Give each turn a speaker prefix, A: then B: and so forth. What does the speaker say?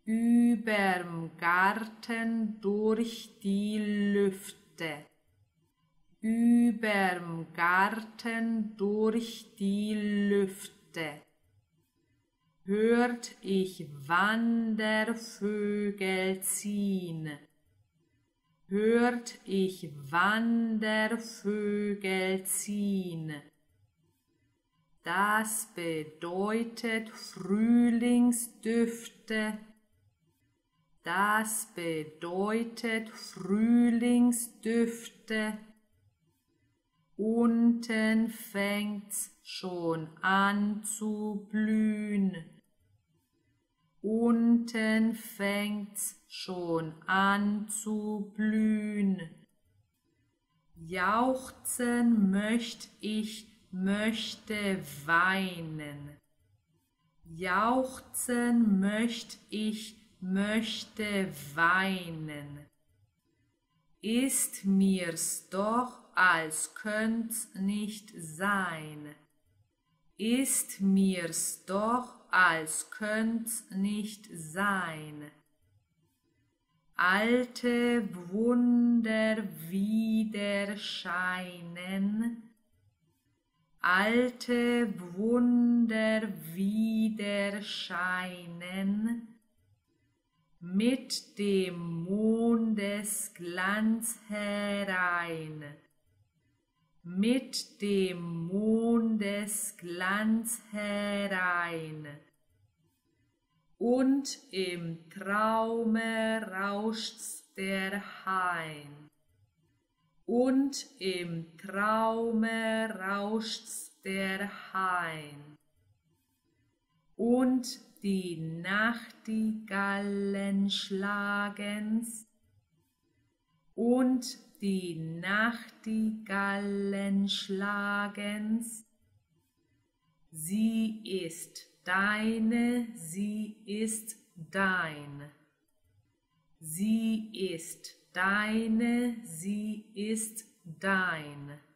A: überm Garten durch die Lüfte, überm Garten durch die Lüfte, hört ich Wandervögel ziehen, hört ich Wandervögel ziehen. Das bedeutet Frühlingsdüfte, das bedeutet Frühlingsdüfte. Unten fängt's schon an zu blühen, unten fängt's schon an zu blühen. Jauchzen möchte weinen, jauchzen möchte weinen. Ist mir's doch, als könnt's nicht sein, ist mir's doch, als könnt's nicht sein. Alte Wunder wieder scheinen, alte Wunder wieder scheinen, mit dem Mondesglanz herein, mit dem Mondesglanz herein. Und im Traume rauscht's der Hain, und im Traume rauscht's der Hain. Und die Nachtigallen schlagen's, und die Nachtigallen schlagen's. Sie ist deine, sie ist dein. Sie ist deine, sie ist dein.